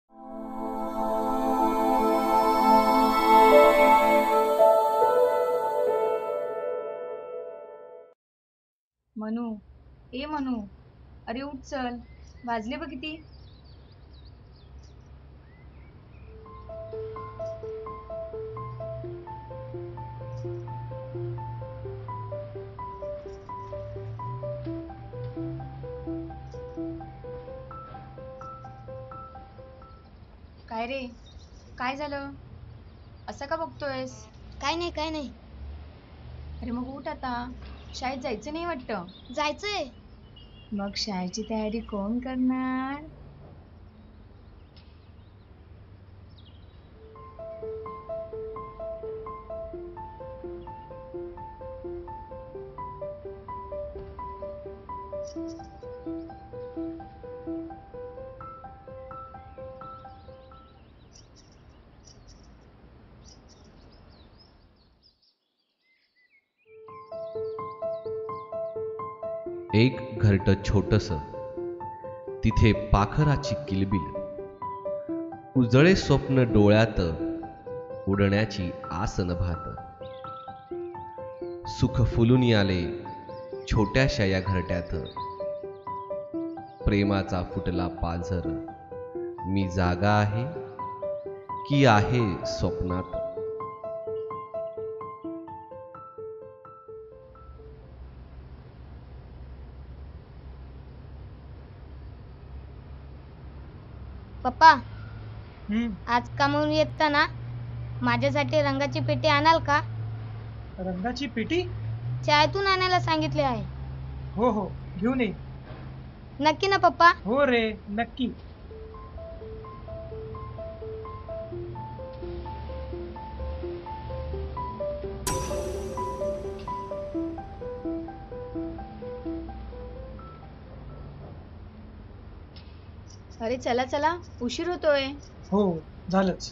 मनू, ए मनू, अरे उठ चल, वाजले बघ किती. काय रे, काय झालं? असं का बघतोयस? काय नाही काय नाही. अरे मग उठ आता, शाळेत जायचं नाही वाटतं? जायचंय. मग शाळेची तयारी कोण करणार? एक घरटं छोटस, तिथे पाखराची किलबिल, उजळे स्वप्न डोळ्यात, उडण्याची आस नभात. सुख फुलून आले छोट्याशा या घरट्यात, प्रेमाचा फुटला पाझर. मी जागा आहे की आहे स्वप्नात? पप्पा, आज कामावून येताना माझ्यासाठी रंगाची पेटी आणाल का? रंगाची पेटी? शाळेतून आणायला सांगितले आहे. हो हो, घेऊन ये. नक्की ना पप्पा? हो रे, नक्की. अरे चला चला, उशीर होतोय. हो, झालंच.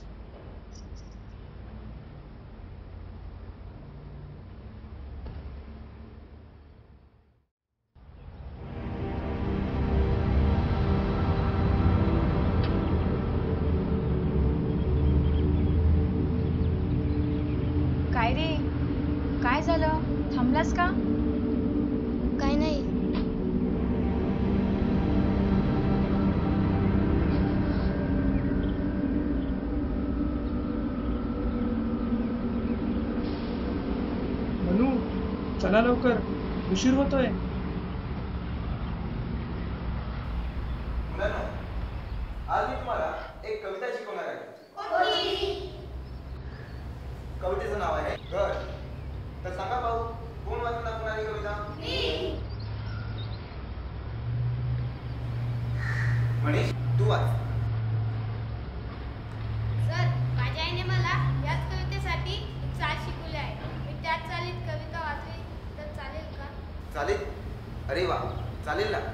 काय रे, काय झालं? थांबलास का? काय नाही. मनू, चला लवकर, उशीर होतोय. मुलांनो, आज मी तुम्हाला एक कविता शिकवणार आहे. कवितेचं नाव आहे घर. तर सांगा पाहू, कोण वाचून दाखवणार ही कविता? मनीष, तू वाच. सर, माझ्या आईने मला याच कवितेसाठी एक चाल शिकवली आहे. मी त्याच चालीत कविता वाचली तर चालेल का? चालेल? अरे वा, चालेल ना.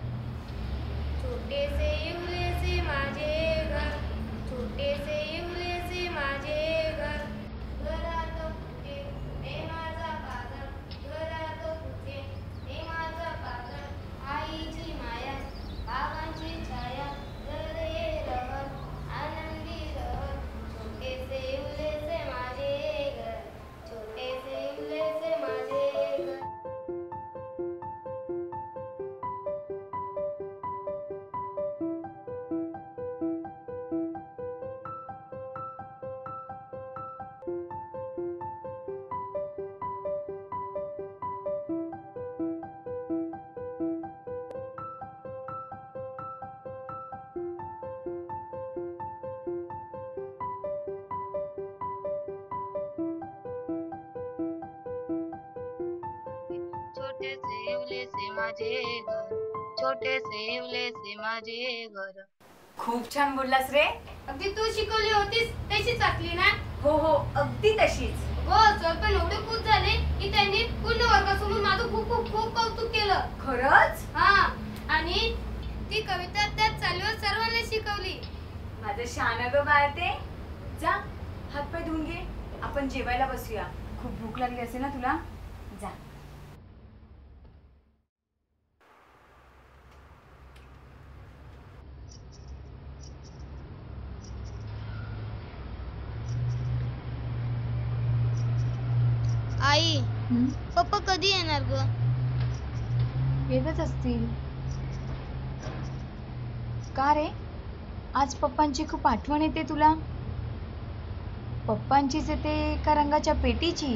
छोटेसे इवलेसे माझे घर, छोटेसे इवलेसे माझे घर, घरात तुझे हे माझा पाजर, घरात तुझे हे माझा पाजर, आईची माया, बाबांची छाया, हृदये रहर, आनंदी रहर, छोटेसे इवलेसे माझे घर, छोटेसे इवलेसे माझे घर. छोटे से इवलेसे माझे घर, छोटे से इवलेसे माझे घर. खूप छान बोललास रे. अगदी तू शिकवली होतीस तशीच वाचली ना? हो हो, अगदी तशीच. हो सर, पण एवढे खुश झाले की त्यांनी पूर्ण वर्गासमोर माझं खूप खूप खूप कौतुक केलं. खरंच? हा, आणि ती कविता त्या चालीवर सर्वांना शिकवली. माझं शान ग बाळते. जा, हातपाय धुवून घे, आपण जेवायला बसूया. खूप भूक लागली असेल ना तुला? जा. पप्पा कधी येणार ग? येतच असतील. का रे, आज पप्पांची खूप आठवण येते तुला? पप्पांचीच येते का रंगाच्या पेटीची?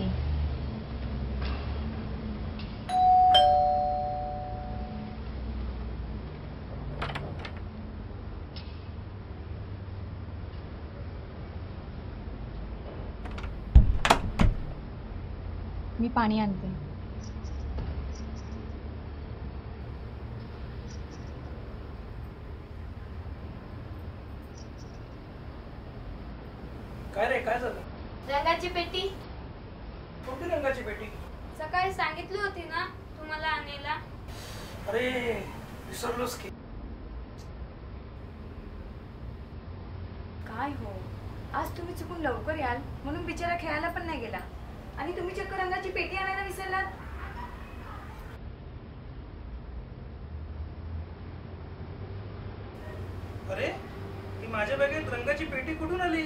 मी पाणी आणते. काय रे, काय झालं? रंगाची पेटी कोणती रंगाची पेटी? सकाळी सांगितली होती ना तुम्हाला आणायला. अरे विसरलोस की. काय हो, आज तुम्ही चुकून लवकर याल म्हणून बिचारा खेळायला पण नाही गेला आणि तुम्ही चक्क रंगाची पेटी आणायला विसरलात. अरे ही माझ्या बॅगेत रंगाची पेटी कुठून आली?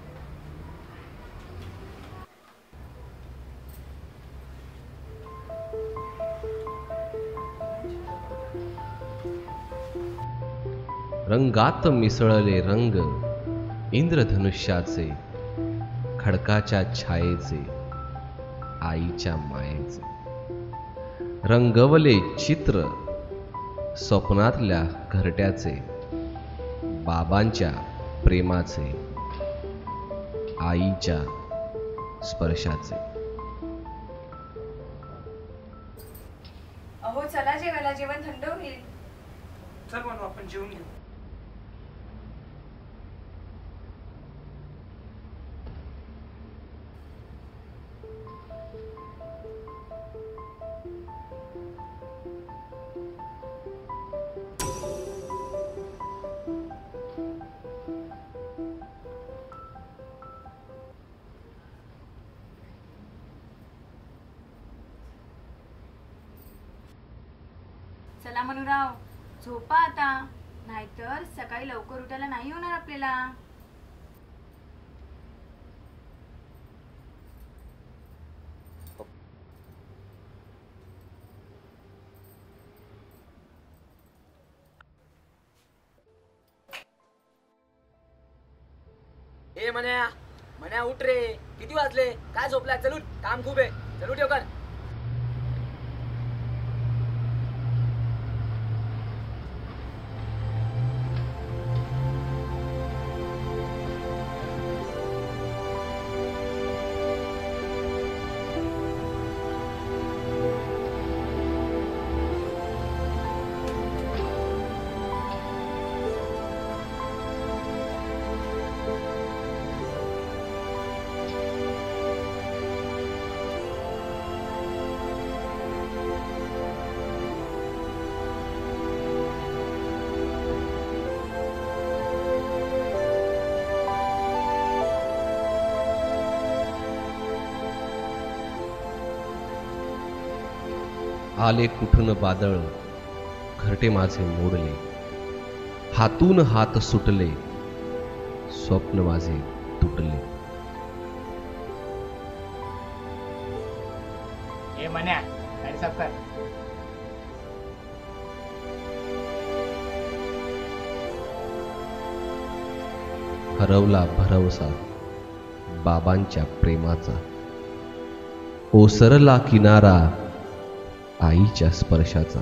रंगात मिसळले रंग इंद्रधनुष्याचे, खडकाच्या छायेचे, आईच्या मायेचे. रंगवले चित्र स्वप्नातल्या घरट्याचे, बाबांच्या प्रेमाचे, आईच्या स्पर्शाचे. अहो चला जेवायला, जेवण थंड होईल. चल म्हणू आपण जेवून घेऊ. चला मनुराव, झोपा आता, नाहीतर सकाळी लवकर उठायला नाही होणार आपल्याला. ए मन्या, मन्या उठ रे. किती वाजले? काय झोपलाय? चल उठ, काम खूप आहे. चल उठ लवकर. आले कुठून बादळ, घरटे माझे मोडले, हातून हात सुटले, स्वप्न माझे तुटले. ए मन्या, गाडी साफ कर. हरवला भरवसा बाबांच्या प्रेमाचा, ओसरला किनारा आईच्या स्पर्शाचा.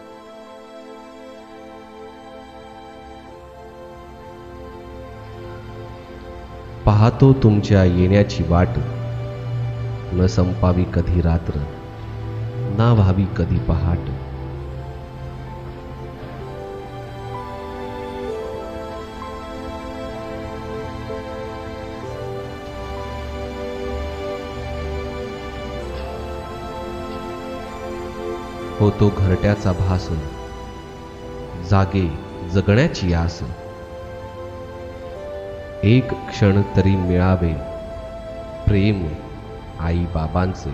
पाहतो तुमच्या येण्याची वाट, न संपावी कधी रात्र, ना व्हावी कधी पहाट. होतो घरट्याचा भास, जागे जगण्याची आस. एक क्षण तरी मिळावे प्रेम आई बाबांचे,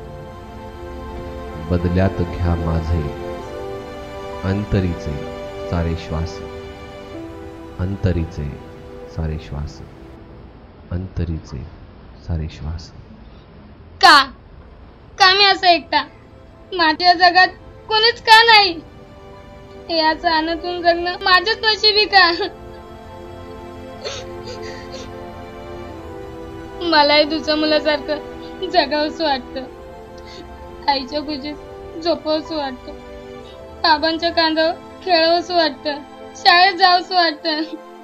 बदल्यात घ्या माझे अंतरीचे सारे श्वास. अंतरीचे सारे श्वास. अंतरीचे सारे श्वास. का का मी असा एकटा? माझ्या जगात कोणीच का नाही? याचा आनंदून जगणं माझ्याच नशिबी का? मलाही दुसऱ्या मुलासारखं जगावंसं वाटतं. आईच्या कुशीत झोपावंसं वाटतं. बाबांच्या कांद्यावर खेळावंसं वाटतं. शाळेत जावंसं वाटतं.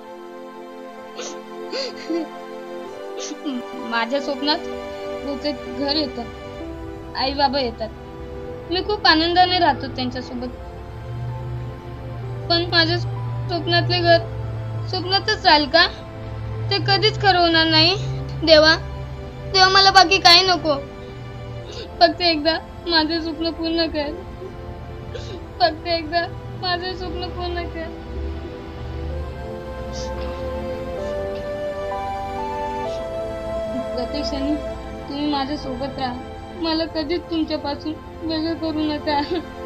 माझ्या स्वप्नात रोज एक घर येतं. आई बाबा येतात. मी खूप आनंदाने राहतो त्यांच्यासोबत. पण माझ्या स्वप्नातले घर स्वप्नातच राहील का? ते कधीच खरं होणार नाही. देवा देवा, मला बाकी काही नको. फक्त एकदा माझे स्वप्न पूर्ण कर. फक्त एकदा माझे स्वप्न पूर्ण कर. प्रत्येक क्षणी तुम्ही माझ्या सोबत राहा. मला कधीच तुमच्यापासून वेगळं करू नका.